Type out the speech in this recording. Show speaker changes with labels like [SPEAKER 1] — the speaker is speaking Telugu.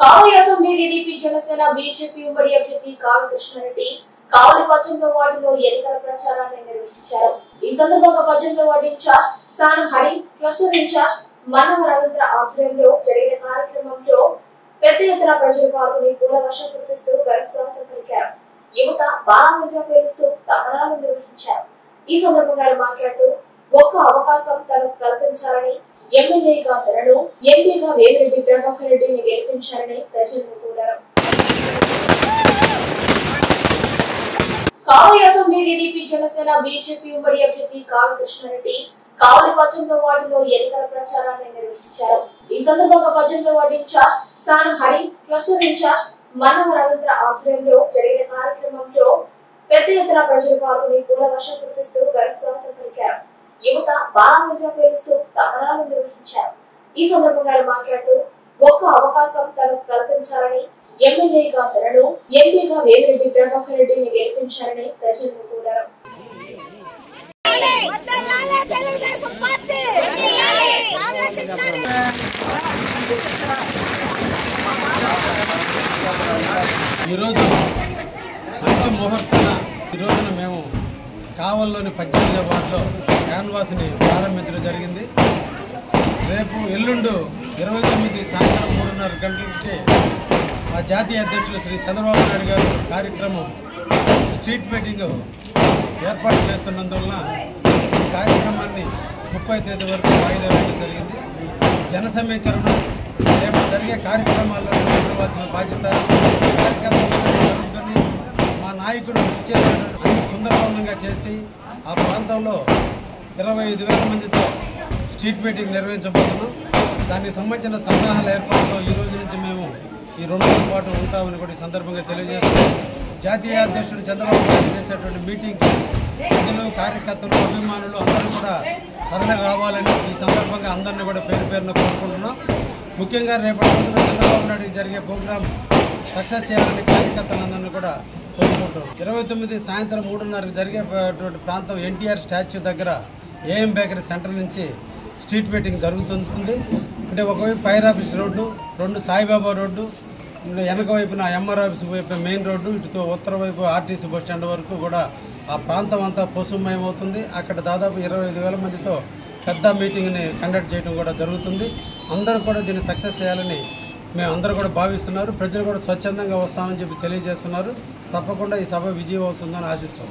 [SPEAKER 1] కావలి అసెంబ్లీ టీడీపీ జనసేన బీజేపీ ఉమ్మడి అభ్యర్థి కావ్య కృష్ణారెడ్డి కావలి 18వ వార్డులో ఎన్నికల ప్రచారాన్ని నిర్వహించారు. ఈ సందర్భంగా 18వ ward incharge Sanam Hari, cluster incharge Mannava Ravindra ఆధ్వర్యంలో జరిగిన కార్యక్రమంలో పెద్ద ఎత్తున ప్రజలు పాల్గొని పూల వర్షం కురిపిస్తూ ఘనస్వాగతం పలికారు. యువత బాణాసంచా పేలుస్తూ సంబరాలు నిర్వహించారు. ఈ సందర్భంగా ఆయన మాట్లాడుతూ ఒక్క అవకాశం తనకు కల్పించాలని, ఎమ్మెల్యేగా తనను, ఎంపీగా వేమిరెడ్డి ప్రభాకర్ రెడ్డిని గెలిపించాలని ప్రజలను కోరారు. Kavali assembly TDP Janasena BJP ఉమ్మడి అభ్యర్థి కావ్య కృష్ణారెడ్డి కావలి 18వ వార్డులో ఎన్నికల ప్రచారాన్ని నిర్వహించారు. ఈ సందర్భంగా 18వ ward incharge Sanam Hari, cluster incharge Mannava Ravindra ఆధ్వర్యంలో జరిగిన కార్యక్రమంలో పెద్ద ఎత్తున ప్రజలు పాల్గొని పూల వర్షం కురిపిస్తూ ఘనస్వాగతం పలికారు. యువత బాణాసంచా పేలుస్తూ సంబరాలు నిర్వహించారు. ఈ సందర్భంగా ఆయన మాట్లాడుతూ ఒక్క అవకాశం తనకు కల్పించాలని, ఎమ్మెల్యేగా తనను, ఎంపీగా వేమిరెడ్డి ప్రభాకర్ రెడ్డిని గెలిపించాలని ప్రజలను కోరారు.
[SPEAKER 2] ఈరోజు మంచి ముహూర్తాన ఈరోజున మేము కావలిలోని 18వ వార్డులో క్యాన్వాస్ని ప్రారంభించడం జరిగింది. రేపు ఎల్లుండు 29 సాయంత్రం 3:30 గంటలకి మా జాతీయ అధ్యక్షులు శ్రీ చంద్రబాబు నాయుడు గారు కార్యక్రమం స్ట్రీట్ మీటింగ్ ఏర్పాటు చేస్తున్నందువలన ఈ కార్యక్రమాన్ని 30వ తేదీ వరకు వాయిదా వేయడం జరిగింది. జన సమీకరణ రేపు జరిగే కార్యక్రమాల్లో నిర్వహించవలసిన బాధ్యత జరుగుతుంది. మా నాయకుడు అన్ని సుందరవంతంగా చేసి ఆ ప్రాంతంలో 25,000 మందితో స్ట్రీట్ మీటింగ్ నిర్వహించబోతున్నాం. దానికి సంబంధించిన సన్నాహాల ఏర్పాటులో ఈ రోజు నుంచి మేము ఈ 2 రోజుల పాటు ఉంటామని కూడా ఈ సందర్భంగా తెలియజేస్తున్నాం. జాతీయ అధ్యక్షుడు చంద్రబాబు నాయుడు చేసేటువంటి మీటింగ్కి ప్రజలు, కార్యకర్తలు, అభిమానులు అందరూ కూడా తరలి రావాలని ఈ సందర్భంగా అందరినీ కూడా పేరు పేరున కోరుకుంటున్నాం. ముఖ్యంగా రేపటి రోజున చంద్రబాబు నాయుడు జరిగే ప్రోగ్రాం సక్సెస్ చేయాలని కార్యకర్తలందరినీ కూడా కోరుకుంటున్నాం. 29 సాయంత్రం 3:30 జరిగేటువంటి ప్రాంతం ఎన్టీఆర్ స్టాచ్యూ దగ్గర ఏఎం బేకరీ సెంటర్ నుంచి స్ట్రీట్ మీటింగ్ జరుగుతుంది. అంటే ఒకవైపు fire office road, 2 Saibaba road, వెనక వైపున ఎంఆర్ ఆఫీస్ వైపు మెయిన్ రోడ్డు, ఇటుతో ఉత్తర వైపు ఆర్టీసీ బస్ స్టాండ్ వరకు కూడా ఆ ప్రాంతం అంతా పశుమయమవుతుంది. అక్కడ దాదాపు 25,000 మందితో పెద్ద మీటింగ్ని కండక్ట్ చేయడం కూడా జరుగుతుంది. అందరూ కూడా దీన్ని సక్సెస్ చేయాలని మేము అందరూ కూడా భావిస్తున్నారు. ప్రజలు కూడా స్వచ్ఛందంగా వస్తామని చెప్పి తెలియజేస్తున్నారు. తప్పకుండా ఈ సభ విజయం అవుతుందని ఆశిస్తున్నాం.